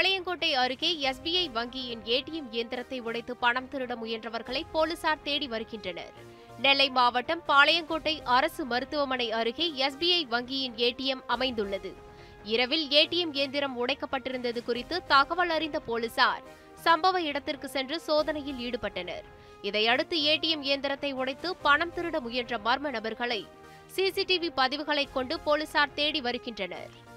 பாளையங்கோட்டை அருகே எஸ்பிஐ வங்கியின் ஏடிஎம் இயந்திரத்தை உடைத்து பணம் திருட முயன்றவர்களை போலீசார் தேடி வருகின்றனர். நெல்லை மாவட்டம் பாளையங்கோட்டை அரசு மருத்துவமனை அருகே எஸ்பிஐ வங்கியின் ஏடிஎம் அமைந்துள்ளது. இரவில் ஏடிஎம் இயந்திரம் உடைக்கப்பட்டிருந்தது குறித்து தகவல் அறிந்த போலீசார் சம்பவ இடத்திற்கு சென்று சோதனையில் ஈடுபட்டனர். இதையடுத்து ஏடிஎம் இயந்திரத்தை உடைத்து பணம் திருட முயன்ற மர்ம நபர்களை சிசிடிவி பதிவுகளை கொண்டு போலீசார் தேடி வருகின்றனர்.